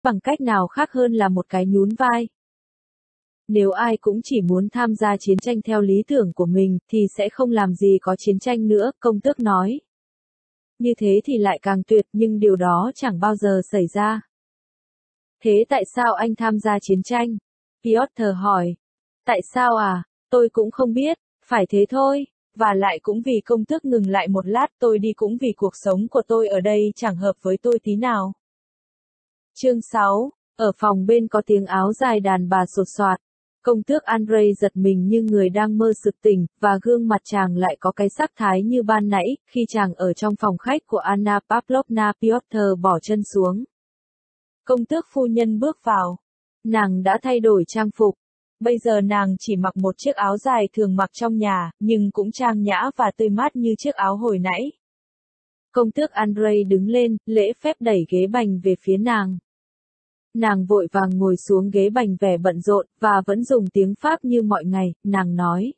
bằng cách nào khác hơn là một cái nhún vai. Nếu ai cũng chỉ muốn tham gia chiến tranh theo lý tưởng của mình, thì sẽ không làm gì có chiến tranh nữa, công tước nói. Như thế thì lại càng tuyệt, nhưng điều đó chẳng bao giờ xảy ra. Thế tại sao anh tham gia chiến tranh? Piotr hỏi. Tại sao à? Tôi cũng không biết, phải thế thôi. Và lại cũng vì công tước ngừng lại một lát, tôi đi cũng vì cuộc sống của tôi ở đây chẳng hợp với tôi tí nào. Chương 6. Ở phòng bên có tiếng áo dài đàn bà sột soạt. Công tước Andrei giật mình như người đang mơ sực tỉnh, và gương mặt chàng lại có cái sắc thái như ban nãy, khi chàng ở trong phòng khách của Anna Pavlovna. Piotr bỏ chân xuống. Công tước phu nhân bước vào. Nàng đã thay đổi trang phục. Bây giờ nàng chỉ mặc một chiếc áo dài thường mặc trong nhà, nhưng cũng trang nhã và tươi mát như chiếc áo hồi nãy. Công tước Andrei đứng lên, lễ phép đẩy ghế bành về phía nàng. Nàng vội vàng ngồi xuống ghế bành vẻ bận rộn, và vẫn dùng tiếng Pháp như mọi ngày, nàng nói.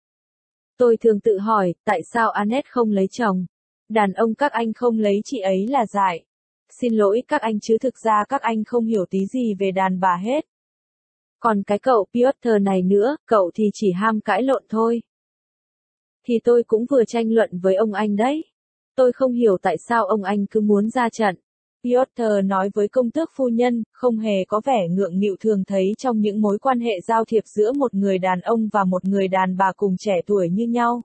Tôi thường tự hỏi, tại sao Annette không lấy chồng? Đàn ông các anh không lấy chị ấy là dại. Xin lỗi các anh chứ thực ra các anh không hiểu tí gì về đàn bà hết. Còn cái cậu Piotr này nữa, cậu thì chỉ ham cãi lộn thôi. Thì tôi cũng vừa tranh luận với ông anh đấy. Tôi không hiểu tại sao ông anh cứ muốn ra trận. Piotr nói với công tước phu nhân, không hề có vẻ ngượng nghịu thường thấy trong những mối quan hệ giao thiệp giữa một người đàn ông và một người đàn bà cùng trẻ tuổi như nhau.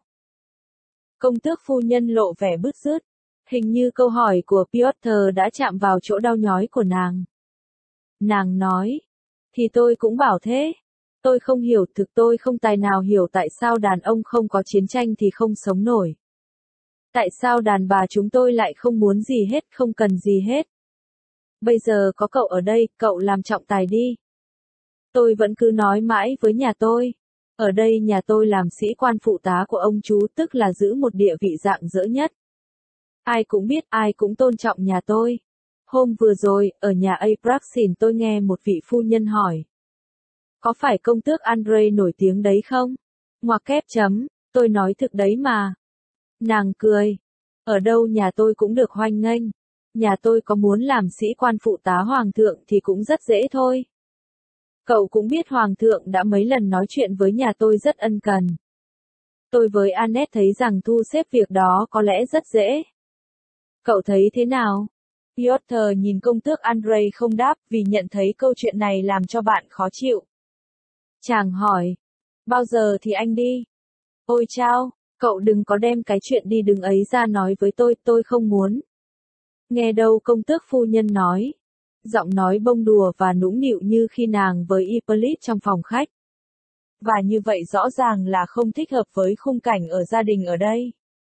Công tước phu nhân lộ vẻ bứt rứt. Hình như câu hỏi của Piotr đã chạm vào chỗ đau nhói của nàng. Nàng nói. Thì tôi cũng bảo thế. Tôi không hiểu, thực tôi không tài nào hiểu tại sao đàn ông không có chiến tranh thì không sống nổi. Tại sao đàn bà chúng tôi lại không muốn gì hết, không cần gì hết. Bây giờ có cậu ở đây, cậu làm trọng tài đi. Tôi vẫn cứ nói mãi với nhà tôi. Ở đây nhà tôi làm sĩ quan phụ tá của ông chú, tức là giữ một địa vị rạng rỡ nhất. Ai cũng biết, ai cũng tôn trọng nhà tôi. Hôm vừa rồi, ở nhà Apraxin tôi nghe một vị phu nhân hỏi. Có phải công tước Andrei nổi tiếng đấy không? Ngoặc kép chấm, tôi nói thực đấy mà. Nàng cười. Ở đâu nhà tôi cũng được hoan nghênh. Nhà tôi có muốn làm sĩ quan phụ tá hoàng thượng thì cũng rất dễ thôi. Cậu cũng biết hoàng thượng đã mấy lần nói chuyện với nhà tôi rất ân cần. Tôi với Annette thấy rằng thu xếp việc đó có lẽ rất dễ. Cậu thấy thế nào? Piotr nhìn công tước Andrei không đáp vì nhận thấy câu chuyện này làm cho bạn khó chịu. Chàng hỏi. Bao giờ thì anh đi? Ôi chao, cậu đừng có đem cái chuyện đi đứng ấy ra nói với tôi không muốn. Nghe đâu công tước phu nhân nói. Giọng nói bông đùa và nũng nịu như khi nàng với Hippolyte trong phòng khách. Và như vậy rõ ràng là không thích hợp với khung cảnh ở gia đình ở đây.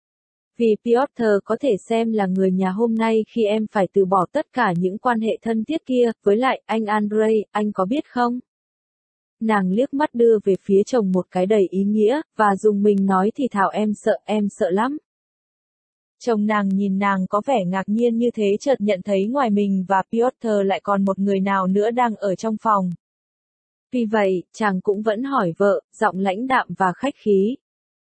Vì Piotr có thể xem là người nhà hôm nay khi em phải từ bỏ tất cả những quan hệ thân thiết kia, với lại anh Andrei, anh có biết không? Nàng liếc mắt đưa về phía chồng một cái đầy ý nghĩa, và dùng mình nói thì thảo em sợ lắm. Chồng nàng nhìn nàng có vẻ ngạc nhiên như thế chợt nhận thấy ngoài mình và Piotr lại còn một người nào nữa đang ở trong phòng. Vì vậy, chàng cũng vẫn hỏi vợ, giọng lãnh đạm và khách khí.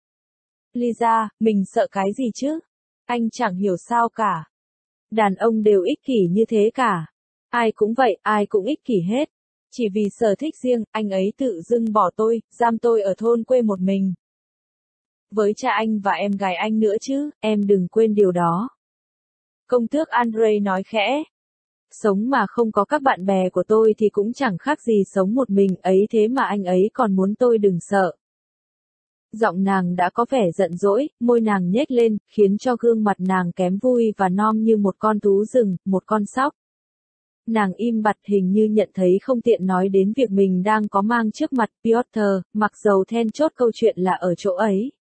Lisa, mình sợ cái gì chứ? Anh chẳng hiểu sao cả. Đàn ông đều ích kỷ như thế cả. Ai cũng vậy, ai cũng ích kỷ hết. Chỉ vì sở thích riêng, anh ấy tự dưng bỏ tôi, giam tôi ở thôn quê một mình. Với cha anh và em gái anh nữa chứ, em đừng quên điều đó. Công tước Andrei nói khẽ. Sống mà không có các bạn bè của tôi thì cũng chẳng khác gì sống một mình ấy, thế mà anh ấy còn muốn tôi đừng sợ. Giọng nàng đã có vẻ giận dỗi, môi nàng nhếch lên, khiến cho gương mặt nàng kém vui và non như một con thú rừng, một con sóc. Nàng im bặt hình như nhận thấy không tiện nói đến việc mình đang có mang trước mặt Piotr, mặc dầu then chốt câu chuyện là ở chỗ ấy.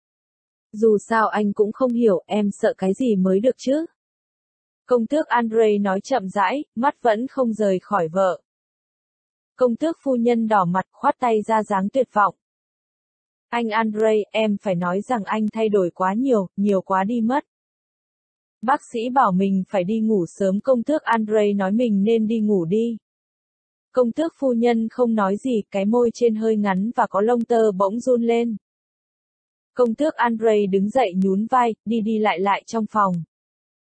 Dù sao anh cũng không hiểu, em sợ cái gì mới được chứ? Công tước Andrei nói chậm rãi, mắt vẫn không rời khỏi vợ. Công tước phu nhân đỏ mặt khoát tay ra dáng tuyệt vọng. Anh Andrei, em phải nói rằng anh thay đổi quá nhiều quá đi mất. Bác sĩ bảo mình phải đi ngủ sớm, công tước Andrei nói mình nên đi ngủ đi. Công tước phu nhân không nói gì, cái môi trên hơi ngắn và có lông tơ bỗng run lên. Công tước Andrei đứng dậy nhún vai, đi lại trong phòng.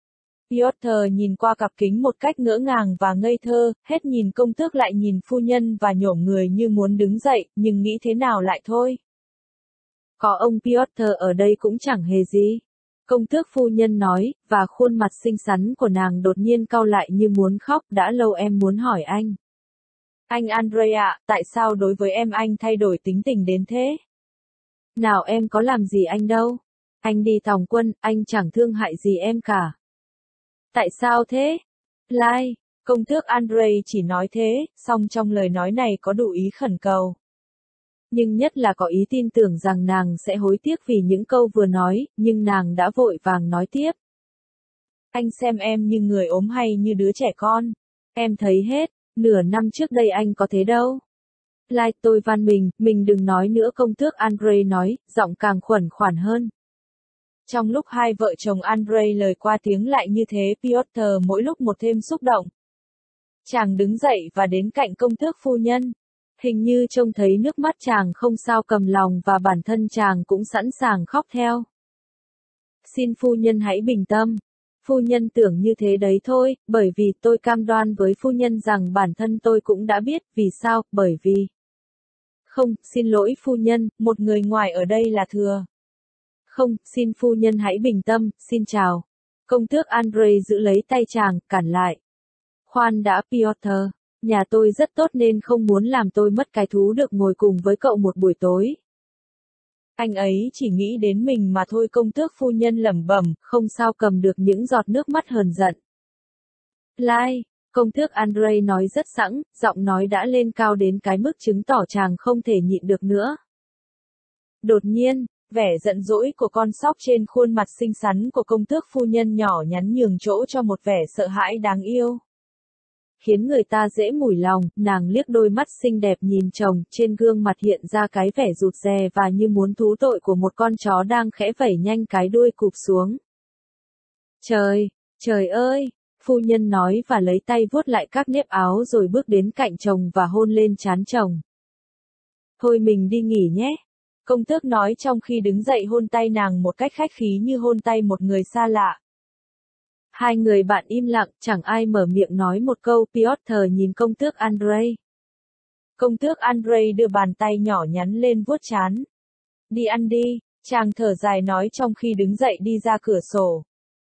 Piotr nhìn qua cặp kính một cách ngỡ ngàng và ngây thơ, hết nhìn công tước lại nhìn phu nhân và nhổm người như muốn đứng dậy, nhưng nghĩ thế nào lại thôi. Có ông Piotr ở đây cũng chẳng hề gì. Công tước phu nhân nói, và khuôn mặt xinh xắn của nàng đột nhiên cau lại như muốn khóc, đã lâu em muốn hỏi anh. Anh Andrei ạ, tại sao đối với em anh thay đổi tính tình đến thế? Nào em có làm gì anh đâu. Anh đi tòng quân, anh chẳng thương hại gì em cả. Tại sao thế? Lai, công tước Andrei chỉ nói thế, song trong lời nói này có đủ ý khẩn cầu. Nhưng nhất là có ý tin tưởng rằng nàng sẽ hối tiếc vì những câu vừa nói, nhưng nàng đã vội vàng nói tiếp. Anh xem em như người ốm hay như đứa trẻ con. Em thấy hết, nửa năm trước đây anh có thế đâu. Lai, tôi van mình đừng nói nữa, công tước Andrei nói, giọng càng khuẩn khoản hơn. Trong lúc hai vợ chồng Andrei lời qua tiếng lại như thế, Piotr mỗi lúc một thêm xúc động. Chàng đứng dậy và đến cạnh công tước phu nhân. Hình như trông thấy nước mắt chàng không sao cầm lòng và bản thân chàng cũng sẵn sàng khóc theo. Xin phu nhân hãy bình tâm. Phu nhân tưởng như thế đấy thôi, bởi vì tôi cam đoan với phu nhân rằng bản thân tôi cũng đã biết, vì sao, bởi vì... Không, xin lỗi phu nhân, một người ngoài ở đây là thừa. Không, xin phu nhân hãy bình tâm, xin chào. Công tước Andrei giữ lấy tay chàng, cản lại. Khoan đã Piotr, nhà tôi rất tốt nên không muốn làm tôi mất cái thú được ngồi cùng với cậu một buổi tối. Anh ấy chỉ nghĩ đến mình mà thôi, công tước phu nhân lẩm bẩm, không sao cầm được những giọt nước mắt hờn giận. Lai, công tước Andrei nói rất sẵn, giọng nói đã lên cao đến cái mức chứng tỏ chàng không thể nhịn được nữa. Đột nhiên, vẻ giận dỗi của con sóc trên khuôn mặt xinh xắn của công tước phu nhân nhỏ nhắn nhường chỗ cho một vẻ sợ hãi đáng yêu. Khiến người ta dễ mủi lòng, nàng liếc đôi mắt xinh đẹp nhìn chồng, trên gương mặt hiện ra cái vẻ rụt rè và như muốn thú tội của một con chó đang khẽ vẩy nhanh cái đuôi cụp xuống. Trời ơi, phu nhân nói và lấy tay vuốt lại các nếp áo rồi bước đến cạnh chồng và hôn lên trán chồng. Thôi mình đi nghỉ nhé. Công tước nói trong khi đứng dậy hôn tay nàng một cách khách khí như hôn tay một người xa lạ. Hai người bạn im lặng, chẳng ai mở miệng nói một câu. Piotr nhìn công tước Andrei. Công tước Andrei đưa bàn tay nhỏ nhắn lên vuốt trán. Đi ăn đi, chàng thở dài nói trong khi đứng dậy đi ra cửa sổ.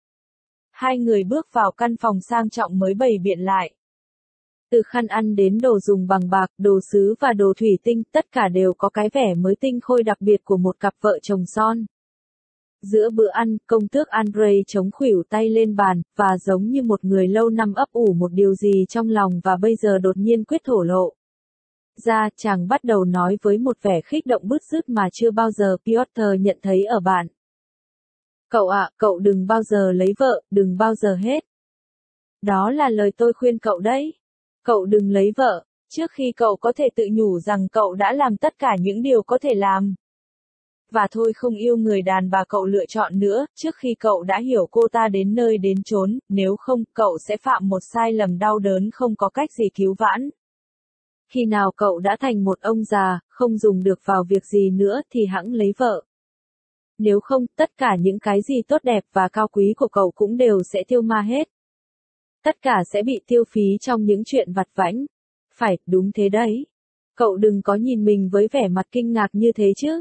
Hai người bước vào căn phòng sang trọng mới bày biện lại. Từ khăn ăn đến đồ dùng bằng bạc, đồ sứ và đồ thủy tinh, tất cả đều có cái vẻ mới tinh khôi đặc biệt của một cặp vợ chồng son. Giữa bữa ăn, công tước Andrei chống khuỷu tay lên bàn, và giống như một người lâu năm ấp ủ một điều gì trong lòng và bây giờ đột nhiên quyết thổ lộ. Chàng bắt đầu nói với một vẻ khích động bứt rứt mà chưa bao giờ Piotr nhận thấy ở bạn. Cậu ạ, cậu đừng bao giờ lấy vợ, đừng bao giờ hết. Đó là lời tôi khuyên cậu đấy. Cậu đừng lấy vợ, trước khi cậu có thể tự nhủ rằng cậu đã làm tất cả những điều có thể làm. Và thôi không yêu người đàn bà cậu lựa chọn nữa, trước khi cậu đã hiểu cô ta đến nơi đến chốn, nếu không, cậu sẽ phạm một sai lầm đau đớn không có cách gì cứu vãn. Khi nào cậu đã thành một ông già, không dùng được vào việc gì nữa thì hẵng lấy vợ. Nếu không, tất cả những cái gì tốt đẹp và cao quý của cậu cũng đều sẽ tiêu ma hết. Tất cả sẽ bị tiêu phí trong những chuyện vặt vãnh. Phải, đúng thế đấy. Cậu đừng có nhìn mình với vẻ mặt kinh ngạc như thế chứ.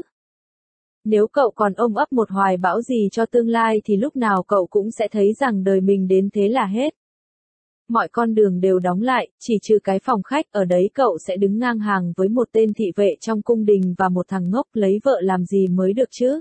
Nếu cậu còn ôm ấp một hoài bão gì cho tương lai thì lúc nào cậu cũng sẽ thấy rằng đời mình đến thế là hết. Mọi con đường đều đóng lại, chỉ trừ cái phòng khách, ở đấy cậu sẽ đứng ngang hàng với một tên thị vệ trong cung đình và một thằng ngốc, lấy vợ làm gì mới được chứ?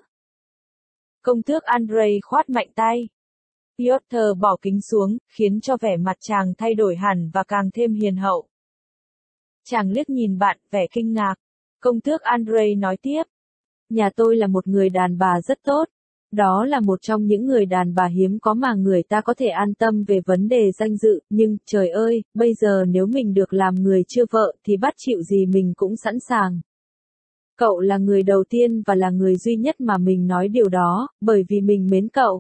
Công tước Andrei khoát mạnh tay. Piotr bỏ kính xuống, khiến cho vẻ mặt chàng thay đổi hẳn và càng thêm hiền hậu. Chàng liếc nhìn bạn, vẻ kinh ngạc. Công tước Andrei nói tiếp. Nhà tôi là một người đàn bà rất tốt. Đó là một trong những người đàn bà hiếm có mà người ta có thể an tâm về vấn đề danh dự, nhưng, trời ơi, bây giờ nếu mình được làm người chưa vợ thì bắt chịu gì mình cũng sẵn sàng. Cậu là người đầu tiên và là người duy nhất mà mình nói điều đó, bởi vì mình mến cậu.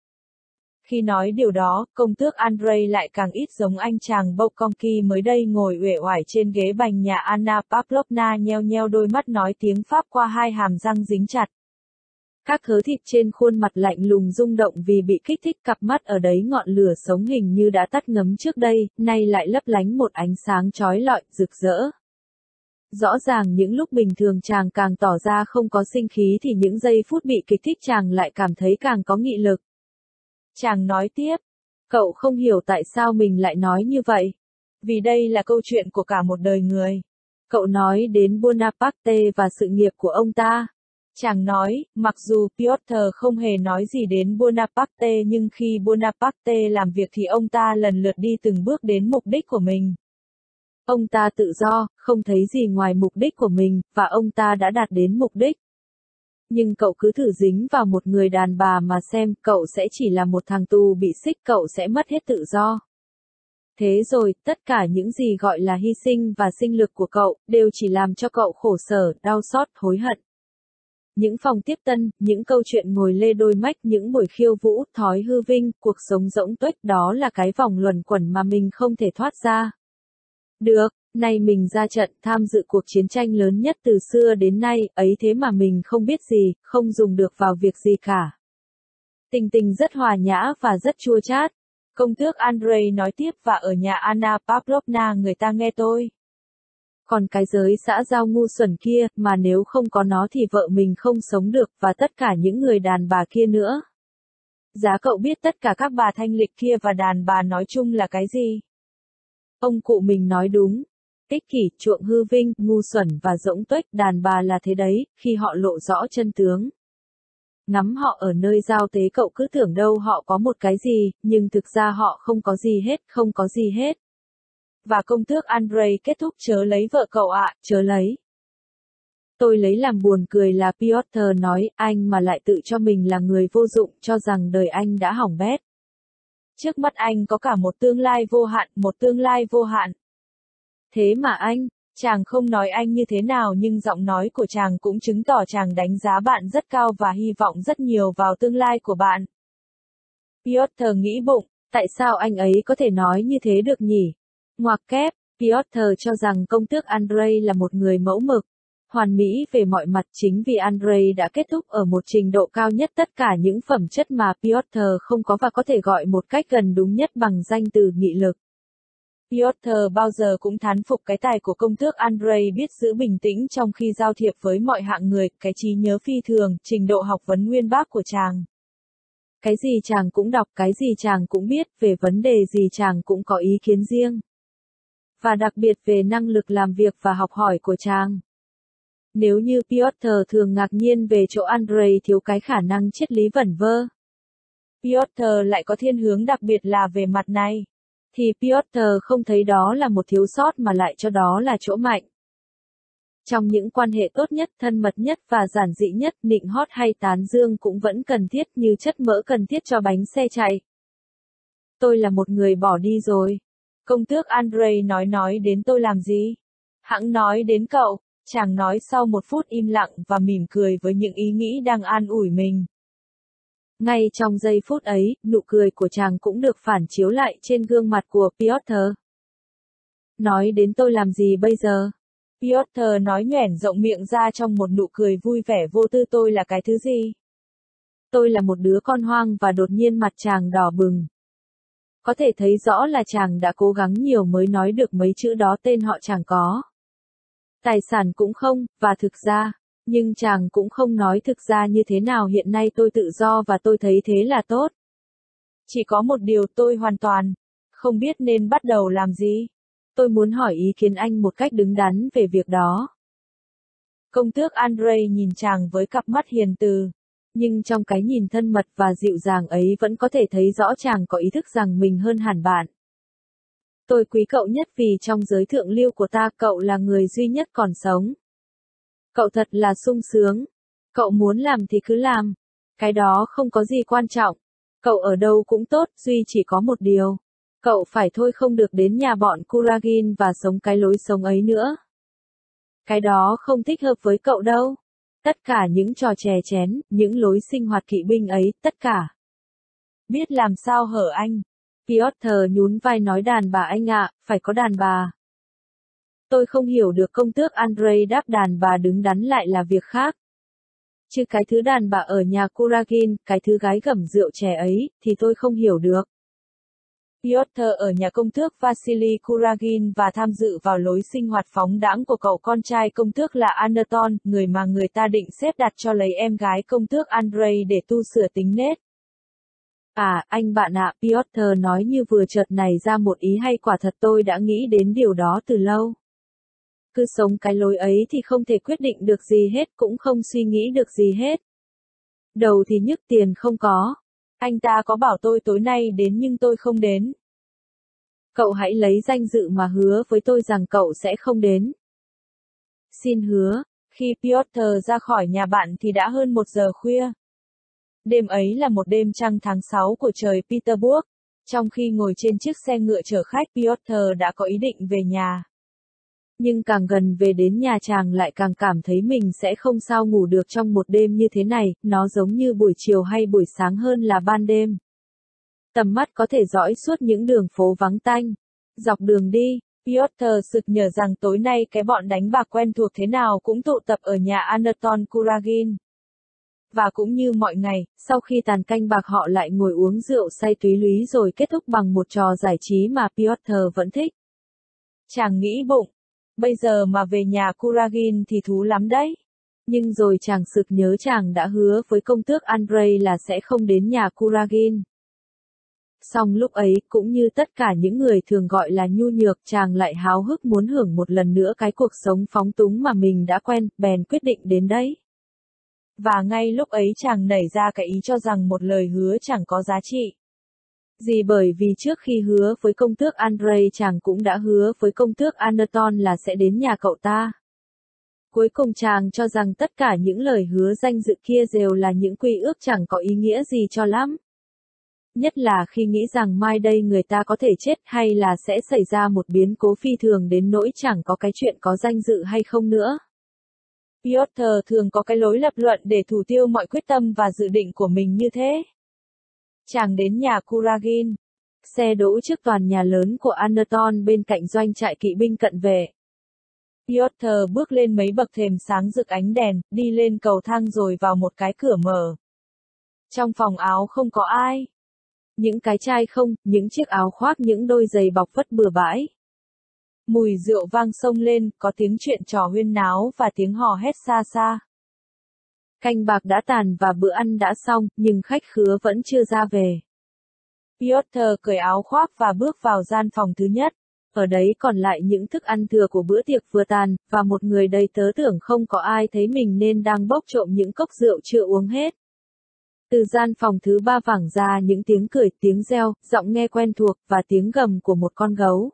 Khi nói điều đó, công tước Andrei lại càng ít giống anh chàng Bolkonki mới đây ngồi uể oải trên ghế bành nhà Anna Pavlovna nheo nheo đôi mắt nói tiếng Pháp qua hai hàm răng dính chặt. Các khớ thịt trên khuôn mặt lạnh lùng rung động vì bị kích thích, cặp mắt ở đấy ngọn lửa sống hình như đã tắt ngấm trước đây, nay lại lấp lánh một ánh sáng chói lọi, rực rỡ. Rõ ràng những lúc bình thường chàng càng tỏ ra không có sinh khí thì những giây phút bị kích thích chàng lại cảm thấy càng có nghị lực. Chàng nói tiếp, cậu không hiểu tại sao mình lại nói như vậy. Vì đây là câu chuyện của cả một đời người. Cậu nói đến Bonaparte và sự nghiệp của ông ta. Chàng nói, mặc dù Piotr không hề nói gì đến Bonaparte nhưng khi Bonaparte làm việc thì ông ta lần lượt đi từng bước đến mục đích của mình. Ông ta tự do, không thấy gì ngoài mục đích của mình, và ông ta đã đạt đến mục đích. Nhưng cậu cứ thử dính vào một người đàn bà mà xem, cậu sẽ chỉ là một thằng tù bị xích, cậu sẽ mất hết tự do. Thế rồi, tất cả những gì gọi là hy sinh và sinh lực của cậu, đều chỉ làm cho cậu khổ sở, đau xót, hối hận. Những phòng tiếp tân, những câu chuyện ngồi lê đôi mách, những buổi khiêu vũ, thói hư vinh, cuộc sống rỗng tuếch, đó là cái vòng luẩn quẩn mà mình không thể thoát ra. Được, nay mình ra trận tham dự cuộc chiến tranh lớn nhất từ xưa đến nay, ấy thế mà mình không biết gì, không dùng được vào việc gì cả. Tình tình rất hòa nhã và rất chua chát. Công tước Andrei nói tiếp, và ở nhà Anna Pavlovna người ta nghe tôi. Còn cái giới xã giao ngu xuẩn kia, mà nếu không có nó thì vợ mình không sống được, và tất cả những người đàn bà kia nữa. Giá cậu biết tất cả các bà thanh lịch kia và đàn bà nói chung là cái gì? Ông cụ mình nói đúng. Ích kỷ, chuộng hư vinh, ngu xuẩn và rỗng tuếch, đàn bà là thế đấy, khi họ lộ rõ chân tướng. Ngắm họ ở nơi giao tế cậu cứ tưởng đâu họ có một cái gì, nhưng thực ra họ không có gì hết, không có gì hết. Và công tước Andrei kết thúc, chớ lấy vợ cậu ạ, chớ lấy. Tôi lấy làm buồn cười là Piotr nói, anh mà lại tự cho mình là người vô dụng, cho rằng đời anh đã hỏng bét. Trước mắt anh có cả một tương lai vô hạn, một tương lai vô hạn. Thế mà anh, chàng không nói anh như thế nào nhưng giọng nói của chàng cũng chứng tỏ chàng đánh giá bạn rất cao và hy vọng rất nhiều vào tương lai của bạn. Piotr nghĩ bụng, tại sao anh ấy có thể nói như thế được nhỉ? Ngoặc kép, Piotr cho rằng công tước Andrei là một người mẫu mực, hoàn mỹ về mọi mặt, chính vì Andrei đã kết thúc ở một trình độ cao nhất tất cả những phẩm chất mà Piotr không có và có thể gọi một cách gần đúng nhất bằng danh từ nghị lực. Piotr bao giờ cũng thán phục cái tài của công tước Andrei biết giữ bình tĩnh trong khi giao thiệp với mọi hạng người, cái trí nhớ phi thường, trình độ học vấn uyên bác của chàng. Cái gì chàng cũng đọc, cái gì chàng cũng biết, về vấn đề gì chàng cũng có ý kiến riêng. Và đặc biệt về năng lực làm việc và học hỏi của chàng. Nếu như Piotr thường ngạc nhiên về chỗ Andrei thiếu cái khả năng triết lý vẩn vơ, Piotr lại có thiên hướng đặc biệt là về mặt này, thì Piotr không thấy đó là một thiếu sót mà lại cho đó là chỗ mạnh. Trong những quan hệ tốt nhất, thân mật nhất và giản dị nhất, nịnh hót hay tán dương cũng vẫn cần thiết như chất mỡ cần thiết cho bánh xe chạy. Tôi là một người bỏ đi rồi. Công tước Andrei nói đến tôi làm gì? Hẵng nói đến cậu, chàng nói sau một phút im lặng và mỉm cười với những ý nghĩ đang an ủi mình. Ngay trong giây phút ấy, nụ cười của chàng cũng được phản chiếu lại trên gương mặt của Piotr. Nói đến tôi làm gì bây giờ? Piotr nói nhoẻn rộng miệng ra trong một nụ cười vui vẻ vô tư, tôi là cái thứ gì? Tôi là một đứa con hoang, và đột nhiên mặt chàng đỏ bừng. Có thể thấy rõ là chàng đã cố gắng nhiều mới nói được mấy chữ đó, tên họ chàng có. Tài sản cũng không, và thực ra, nhưng chàng cũng không nói thực ra như thế nào hiện nay tôi tự do và tôi thấy thế là tốt. Chỉ có một điều tôi hoàn toàn không biết nên bắt đầu làm gì. Tôi muốn hỏi ý kiến anh một cách đứng đắn về việc đó. Công tước Andrei nhìn chàng với cặp mắt hiền từ. Nhưng trong cái nhìn thân mật và dịu dàng ấy vẫn có thể thấy rõ chàng có ý thức rằng mình hơn hẳn bạn. Tôi quý cậu nhất vì trong giới thượng lưu của ta cậu là người duy nhất còn sống. Cậu thật là sung sướng. Cậu muốn làm thì cứ làm. Cái đó không có gì quan trọng. Cậu ở đâu cũng tốt, duy chỉ có một điều. Cậu phải thôi không được đến nhà bọn Kuragin và sống cái lối sống ấy nữa. Cái đó không thích hợp với cậu đâu. Tất cả những trò chè chén, những lối sinh hoạt kỵ binh ấy, tất cả. Biết làm sao hở anh? Piotr nhún vai nói đàn bà anh ạ, phải có đàn bà. Tôi không hiểu được, công tước Andrei đáp, đàn bà đứng đắn lại là việc khác. Chứ cái thứ đàn bà ở nhà Kuragin, cái thứ gái gẩm rượu chè ấy, thì tôi không hiểu được. Piotr ở nhà công tước Vasily Kuragin và tham dự vào lối sinh hoạt phóng đãng của cậu con trai công tước là Anatol, người mà người ta định xếp đặt cho lấy em gái công tước Andrei để tu sửa tính nết. À, anh bạn ạ, Piotr nói như vừa chợt này ra một ý hay, quả thật tôi đã nghĩ đến điều đó từ lâu. Cứ sống cái lối ấy thì không thể quyết định được gì hết, cũng không suy nghĩ được gì hết. Đầu thì nhức, tiền không có. Anh ta có bảo tôi tối nay đến nhưng tôi không đến. Cậu hãy lấy danh dự mà hứa với tôi rằng cậu sẽ không đến. Xin hứa. Khi Piotr ra khỏi nhà bạn thì đã hơn 1 giờ khuya. Đêm ấy là một đêm trăng tháng 6 của trời Petersburg. Trong khi ngồi trên chiếc xe ngựa chở khách, Piotr đã có ý định về nhà. Nhưng càng gần về đến nhà chàng lại càng cảm thấy mình sẽ không sao ngủ được trong một đêm như thế này, nó giống như buổi chiều hay buổi sáng hơn là ban đêm. Tầm mắt có thể dõi suốt những đường phố vắng tanh. Dọc đường đi, Piotr sực nhớ rằng tối nay cái bọn đánh bạc quen thuộc thế nào cũng tụ tập ở nhà Anatol Kuragin. Và cũng như mọi ngày, sau khi tàn canh bạc họ lại ngồi uống rượu say túy lúy rồi kết thúc bằng một trò giải trí mà Piotr vẫn thích. Chàng nghĩ bụng, bây giờ mà về nhà Kuragin thì thú lắm đấy. Nhưng rồi chàng sực nhớ chàng đã hứa với công tước Andrei là sẽ không đến nhà Kuragin. Song lúc ấy, cũng như tất cả những người thường gọi là nhu nhược, chàng lại háo hức muốn hưởng một lần nữa cái cuộc sống phóng túng mà mình đã quen, bèn quyết định đến đấy. Và ngay lúc ấy chàng nảy ra cái ý cho rằng một lời hứa chẳng có giá trị. Gì bởi vì trước khi hứa với công tước Andrei chàng cũng đã hứa với công tước Anatol là sẽ đến nhà cậu ta. Cuối cùng chàng cho rằng tất cả những lời hứa danh dự kia đều là những quy ước chẳng có ý nghĩa gì cho lắm. Nhất là khi nghĩ rằng mai đây người ta có thể chết hay là sẽ xảy ra một biến cố phi thường đến nỗi chẳng có cái chuyện có danh dự hay không nữa. Piotr thường có cái lối lập luận để thủ tiêu mọi quyết tâm và dự định của mình như thế. Chàng đến nhà Kuragin. Xe đỗ trước tòa nhà lớn của Anatol bên cạnh doanh trại kỵ binh cận vệ. Piotr bước lên mấy bậc thềm sáng rực ánh đèn, đi lên cầu thang rồi vào một cái cửa mở. Trong phòng áo không có ai. Những cái chai không, những chiếc áo khoác, những đôi giày bọc vất bừa bãi. Mùi rượu vang xông lên, có tiếng chuyện trò huyên náo và tiếng hò hét xa xa. Canh bạc đã tàn và bữa ăn đã xong, nhưng khách khứa vẫn chưa ra về. Piotr cởi áo khoác và bước vào gian phòng thứ nhất. Ở đấy còn lại những thức ăn thừa của bữa tiệc vừa tàn, và một người đầy tớ tưởng không có ai thấy mình nên đang bốc trộm những cốc rượu chưa uống hết. Từ gian phòng thứ 3 vẳng ra những tiếng cười, tiếng reo, giọng nghe quen thuộc, và tiếng gầm của một con gấu.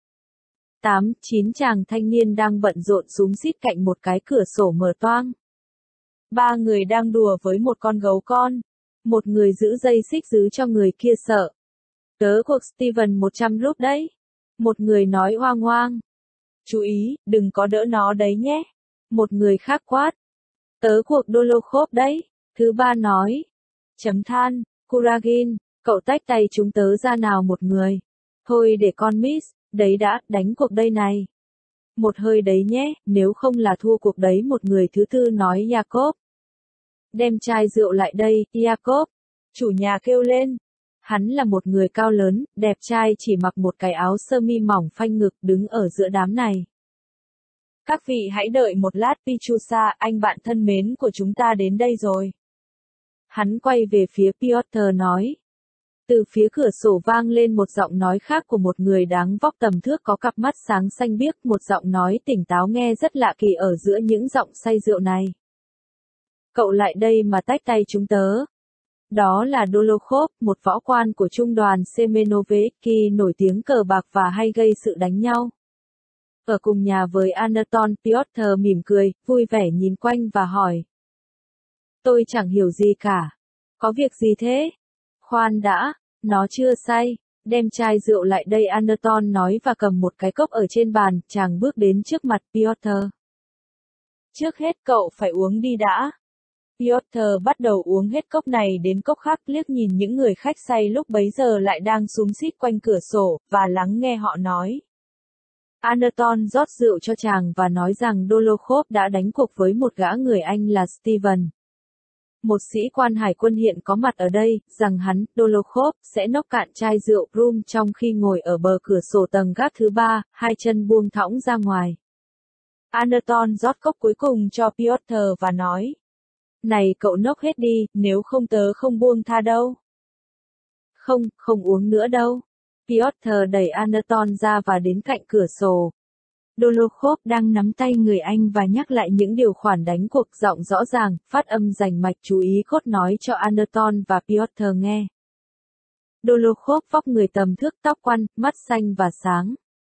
8-9 chàng thanh niên đang bận rộn xúm xít cạnh một cái cửa sổ mở toang. 3 người đang đùa với một con gấu con. Một người giữ dây xích giữ cho người kia sợ. Tớ cuộc Steven 100 rúp đấy. Một người nói hoang hoang. Chú ý, đừng có đỡ nó đấy nhé. Một người khác quát. Tớ cuộc Dolokhov đấy. Thứ 3 nói. Chấm than, Kuragin, cậu tách tay chúng tớ ra nào một người. Thôi để con Miss, đấy đã, đánh cuộc đây này. Một hơi đấy nhé, nếu không là thua cuộc đấy. Một người thứ tư nói Jacob. Đem chai rượu lại đây, Jacob. Chủ nhà kêu lên. Hắn là một người cao lớn, đẹp trai, chỉ mặc một cái áo sơ mi mỏng phanh ngực, đứng ở giữa đám này. Các vị hãy đợi một lát, Pichusa, anh bạn thân mến của chúng ta đến đây rồi. Hắn quay về phía Piotr nói. Từ phía cửa sổ vang lên một giọng nói khác của một người đáng vóc tầm thước có cặp mắt sáng xanh biếc, một giọng nói tỉnh táo nghe rất lạ kỳ ở giữa những giọng say rượu này. Cậu lại đây mà tách tay chúng tớ. Đó là Dolokhov, một võ quan của trung đoàn Semenovetsky nổi tiếng cờ bạc và hay gây sự đánh nhau. Ở cùng nhà với Anatol, Piotr mỉm cười, vui vẻ nhìn quanh và hỏi. Tôi chẳng hiểu gì cả. Có việc gì thế? Khoan đã, nó chưa say. Đem chai rượu lại đây, Anatol nói và cầm một cái cốc ở trên bàn, chàng bước đến trước mặt Piotr. Trước hết cậu phải uống đi đã. Piotr bắt đầu uống hết cốc này đến cốc khác, liếc nhìn những người khách say lúc bấy giờ lại đang xúm xít quanh cửa sổ, và lắng nghe họ nói. Anatol rót rượu cho chàng và nói rằng Dolokhov đã đánh cuộc với một gã người Anh là Steven. một sĩ quan hải quân hiện có mặt ở đây, rằng hắn, Dolokhov, sẽ nốc cạn chai rượu rum trong khi ngồi ở bờ cửa sổ tầng gác thứ 3, hai chân buông thõng ra ngoài. Anatol rót cốc cuối cùng cho Piotr và nói. Này cậu nốc hết đi, nếu không tớ không buông tha đâu. Không, không uống nữa đâu. Piotr đẩy Anatol ra và đến cạnh cửa sổ. Dolokhov đang nắm tay người anh và nhắc lại những điều khoản đánh cuộc giọng rõ ràng, phát âm rành mạch chú ý cốt nói cho Anatol và Piotr nghe. Dolokhov vóc người tầm thước tóc quăn, mắt xanh và sáng.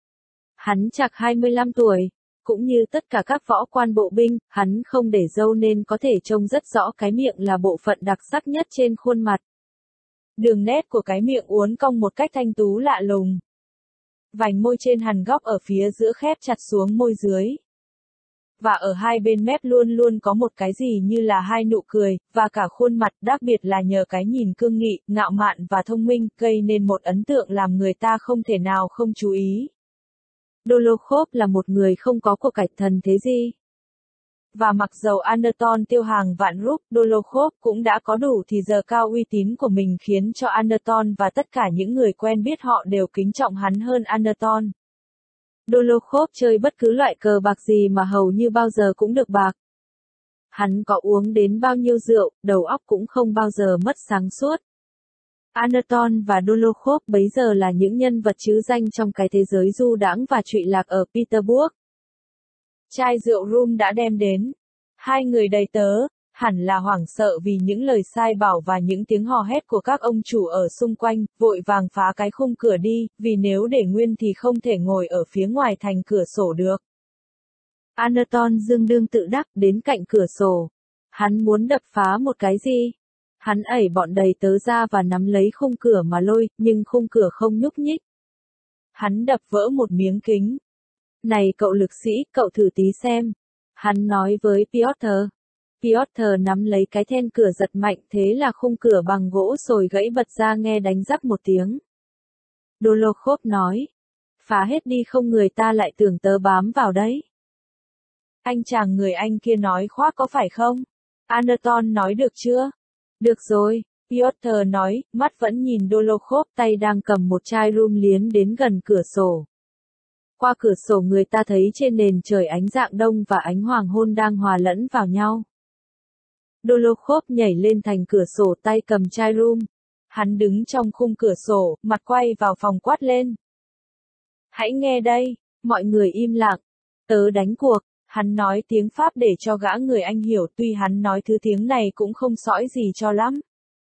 Hắn chạc 25 tuổi. Cũng như tất cả các võ quan bộ binh, hắn không để râu nên có thể trông rất rõ cái miệng là bộ phận đặc sắc nhất trên khuôn mặt. Đường nét của cái miệng uốn cong một cách thanh tú lạ lùng. Vành môi trên hằn góc ở phía giữa khép chặt xuống môi dưới. Và ở hai bên mép luôn luôn có một cái gì như là hai nụ cười, và cả khuôn mặt đặc biệt là nhờ cái nhìn cương nghị, ngạo mạn và thông minh, gây nên một ấn tượng làm người ta không thể nào không chú ý. Dolokhov là một người không có của cải thần thế gì. Và mặc dầu Anatol tiêu hàng vạn rúp, Dolokhov cũng đã có đủ thì giờ cao uy tín của mình khiến cho Anatol và tất cả những người quen biết họ đều kính trọng hắn hơn Anatol. Dolokhov chơi bất cứ loại cờ bạc gì mà hầu như bao giờ cũng được bạc. Hắn có uống đến bao nhiêu rượu, đầu óc cũng không bao giờ mất sáng suốt. Anatol và Dolokhov bấy giờ là những nhân vật trứ danh trong cái thế giới du đãng và trụy lạc ở Petersburg. Chai rượu rum đã đem đến. Hai người đầy tớ, hẳn là hoảng sợ vì những lời sai bảo và những tiếng hò hét của các ông chủ ở xung quanh, vội vàng phá cái khung cửa đi, vì nếu để nguyên thì không thể ngồi ở phía ngoài thành cửa sổ được. Anatol dương đương tự đắc đến cạnh cửa sổ. Hắn muốn đập phá một cái gì? Hắn ẩy bọn đầy tớ ra và nắm lấy khung cửa mà lôi, nhưng khung cửa không nhúc nhích. Hắn đập vỡ một miếng kính. Này cậu lực sĩ, cậu thử tí xem. Hắn nói với Piotr. Piotr nắm lấy cái then cửa giật mạnh, thế là khung cửa bằng gỗ sồi gãy bật ra nghe đánh rắc một tiếng. Dolokhov nói. Phá hết đi không người ta lại tưởng tớ bám vào đấy. Anh chàng người anh kia nói khoác có phải không? Anatol nói được chưa? Được rồi, Piotr nói, mắt vẫn nhìn Dolokhov tay đang cầm một chai rum liến đến gần cửa sổ. Qua cửa sổ người ta thấy trên nền trời ánh rạng đông và ánh hoàng hôn đang hòa lẫn vào nhau. Dolokhov nhảy lên thành cửa sổ tay cầm chai rum. Hắn đứng trong khung cửa sổ, mặt quay vào phòng quát lên. Hãy nghe đây, mọi người im lặng. Tớ đánh cuộc. Hắn nói tiếng Pháp để cho gã người Anh hiểu tuy hắn nói thứ tiếng này cũng không sõi gì cho lắm.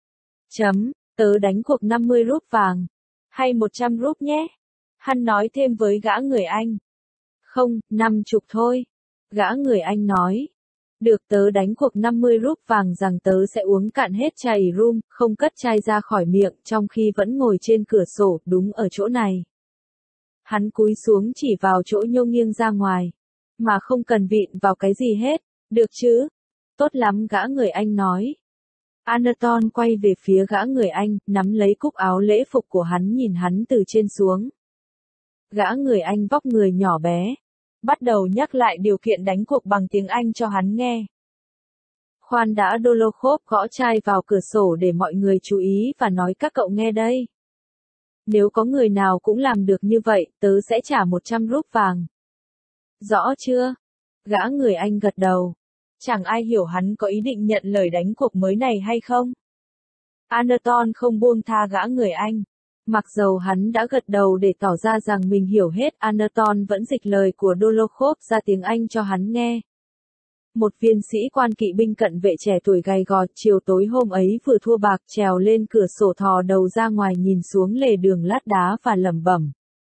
Tớ đánh cuộc 50 rúp vàng. Hay 100 rúp nhé. Hắn nói thêm với gã người Anh. Không, 50 thôi. Gã người Anh nói. Được tớ đánh cuộc 50 rúp vàng rằng tớ sẽ uống cạn hết chai rum, không cất chai ra khỏi miệng trong khi vẫn ngồi trên cửa sổ, đúng ở chỗ này. Hắn cúi xuống chỉ vào chỗ nhô nghiêng ra ngoài. Mà không cần vịn vào cái gì hết, được chứ? Tốt lắm gã người Anh nói. Anatol quay về phía gã người Anh, nắm lấy cúc áo lễ phục của hắn nhìn hắn từ trên xuống. Gã người Anh vóc người nhỏ bé. Bắt đầu nhắc lại điều kiện đánh cuộc bằng tiếng Anh cho hắn nghe. Khoan đã Dolokhov gõ chai vào cửa sổ để mọi người chú ý và nói các cậu nghe đây. Nếu có người nào cũng làm được như vậy, tớ sẽ trả 100 rúp vàng. Rõ chưa? Gã người Anh gật đầu. Chẳng ai hiểu hắn có ý định nhận lời đánh cuộc mới này hay không? Anatol không buông tha gã người Anh. Mặc dầu hắn đã gật đầu để tỏ ra rằng mình hiểu hết, Anatol vẫn dịch lời của Dolokhov ra tiếng Anh cho hắn nghe. Một viên sĩ quan kỵ binh cận vệ trẻ tuổi gầy gò, chiều tối hôm ấy vừa thua bạc trèo lên cửa sổ thò đầu ra ngoài nhìn xuống lề đường lát đá và lẩm bẩm.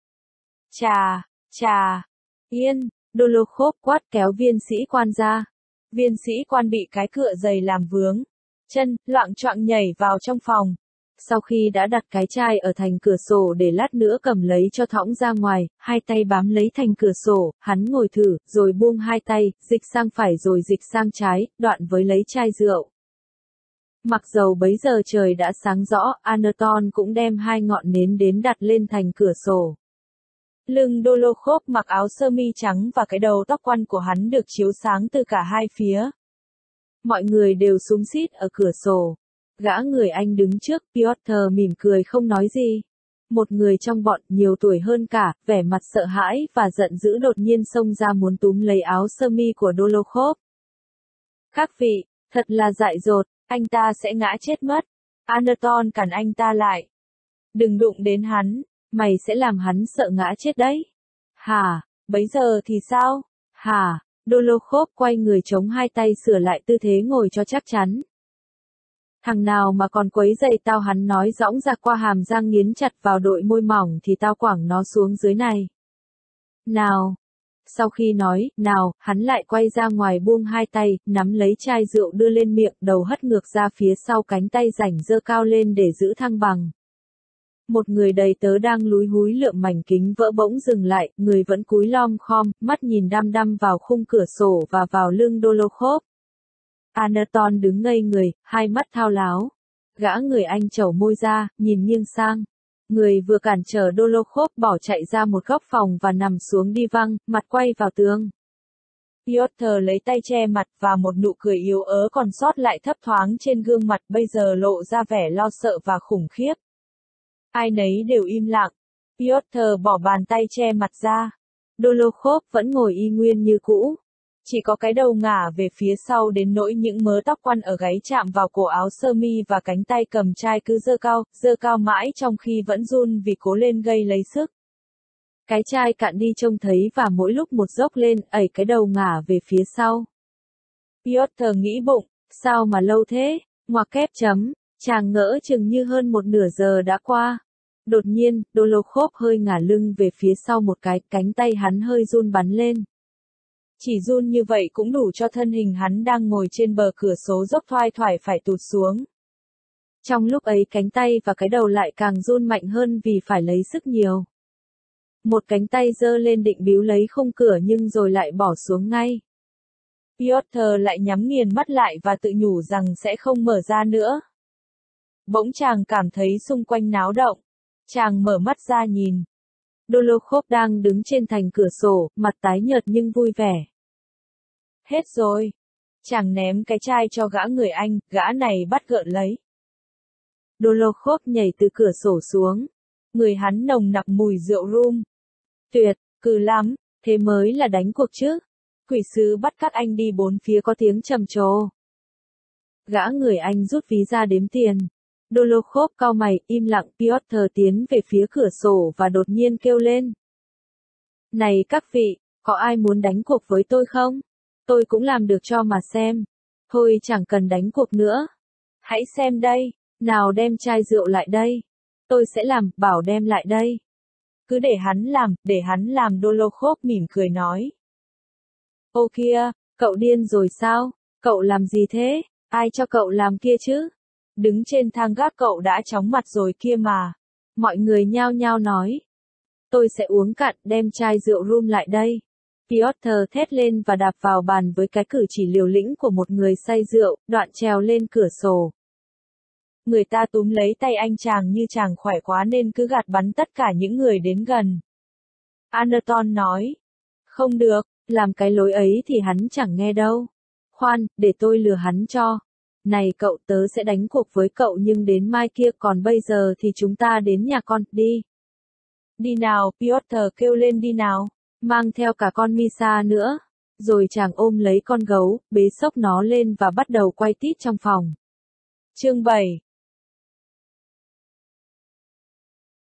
Chà, yên, Dolokhov quát kéo viên sĩ quan ra. Viên sĩ quan bị cái cựa dày làm vướng. Chân, loạng choạng nhảy vào trong phòng. Sau khi đã đặt cái chai ở thành cửa sổ để lát nữa cầm lấy cho thõng ra ngoài, hai tay bám lấy thành cửa sổ, hắn ngồi thử, rồi buông hai tay, dịch sang phải rồi dịch sang trái, đoạn với lấy chai rượu. Mặc dầu bấy giờ trời đã sáng rõ, Anatol cũng đem hai ngọn nến đến đặt lên thành cửa sổ. Lưng Dolokhov mặc áo sơ mi trắng và cái đầu tóc quăn của hắn được chiếu sáng từ cả hai phía. Mọi người đều súng xít ở cửa sổ. Gã người Anh đứng trước, Piotr mỉm cười không nói gì. Một người trong bọn, nhiều tuổi hơn cả, vẻ mặt sợ hãi và giận dữ đột nhiên xông ra muốn túm lấy áo sơ mi của Dolokhov. Các vị, thật là dại dột, anh ta sẽ ngã chết mất. Anatol cản anh ta lại. Đừng đụng đến hắn, mày sẽ làm hắn sợ ngã chết đấy. Hả, bấy giờ thì sao? Hả, Dolokhov quay người chống hai tay sửa lại tư thế ngồi cho chắc chắn. Thằng nào mà còn quấy rầy tao, hắn nói dõng ra qua hàm răng nghiến chặt vào đội môi mỏng, thì tao quẳng nó xuống dưới này. Nào. Sau khi nói, nào, hắn lại quay ra ngoài buông hai tay, nắm lấy chai rượu đưa lên miệng, đầu hất ngược ra phía sau, cánh tay rảnh giơ cao lên để giữ thăng bằng. Một người đầy tớ đang lúi húi lượm mảnh kính vỡ bỗng dừng lại, người vẫn cúi lom khom, mắt nhìn đăm đăm vào khung cửa sổ và vào lưng Dolokhov. Anatol đứng ngây người, hai mắt thao láo. Gã người Anh trẩu môi ra, nhìn nghiêng sang. Người vừa cản trở Dolokhov bỏ chạy ra một góc phòng và nằm xuống đi văng, mặt quay vào tường. Piotr lấy tay che mặt và một nụ cười yếu ớt còn sót lại thấp thoáng trên gương mặt bây giờ lộ ra vẻ lo sợ và khủng khiếp. Ai nấy đều im lặng. Piotr bỏ bàn tay che mặt ra. Dolokhov vẫn ngồi y nguyên như cũ. Chỉ có cái đầu ngả về phía sau đến nỗi những mớ tóc quăn ở gáy chạm vào cổ áo sơ mi và cánh tay cầm chai cứ giơ cao mãi trong khi vẫn run vì cố lên gây lấy sức. Cái chai cạn đi trông thấy và mỗi lúc một dốc lên, ẩy cái đầu ngả về phía sau. Piotr nghĩ bụng, sao mà lâu thế, ngoặc kép chấm, chàng ngỡ chừng như hơn một nửa giờ đã qua. Đột nhiên, Dolokhov hơi ngả lưng về phía sau một cái, cánh tay hắn hơi run bắn lên. Chỉ run như vậy cũng đủ cho thân hình hắn đang ngồi trên bờ cửa sổ dốc thoai thoải phải tụt xuống. Trong lúc ấy cánh tay và cái đầu lại càng run mạnh hơn vì phải lấy sức nhiều. Một cánh tay giơ lên định bíu lấy khung cửa nhưng rồi lại bỏ xuống ngay. Piotr lại nhắm nghiền mắt lại và tự nhủ rằng sẽ không mở ra nữa. Bỗng chàng cảm thấy xung quanh náo động. Chàng mở mắt ra nhìn. Dolokhov đang đứng trên thành cửa sổ, mặt tái nhợt nhưng vui vẻ. Hết rồi. Chàng ném cái chai cho gã người Anh, gã này bắt gợn lấy. Dolokhov nhảy từ cửa sổ xuống. Người hắn nồng nặc mùi rượu rum. Tuyệt, cừ lắm, thế mới là đánh cuộc chứ. Quỷ sứ bắt các anh đi bốn phía có tiếng trầm trồ. Gã người Anh rút ví ra đếm tiền. Dolokhov cau mày, im lặng. Piotr tiến về phía cửa sổ và đột nhiên kêu lên. Này các vị, có ai muốn đánh cuộc với tôi không? Tôi cũng làm được cho mà xem. Thôi chẳng cần đánh cuộc nữa. Hãy xem đây, nào đem chai rượu lại đây. Tôi sẽ làm, bảo đem lại đây. Cứ để hắn làm, Dolokhov mỉm cười nói. Ô kia, cậu điên rồi sao? Cậu làm gì thế? Ai cho cậu làm kia chứ? Đứng trên thang gác cậu đã chóng mặt rồi kia mà. Mọi người nhao nhao nói. Tôi sẽ uống cạn, đem chai rượu rum lại đây. Piotr thét lên và đạp vào bàn với cái cử chỉ liều lĩnh của một người say rượu, đoạn trèo lên cửa sổ. Người ta túm lấy tay anh chàng như chàng khỏe quá nên cứ gạt bắn tất cả những người đến gần. Anatol nói. Không được, làm cái lối ấy thì hắn chẳng nghe đâu. Khoan, để tôi lừa hắn cho. Này cậu, tớ sẽ đánh cuộc với cậu nhưng đến mai kia, còn bây giờ thì chúng ta đến nhà con, đi. Đi nào, Piotr kêu lên, đi nào. Mang theo cả con Misa nữa. Rồi chàng ôm lấy con gấu, bế xốc nó lên và bắt đầu quay tít trong phòng. Chương 7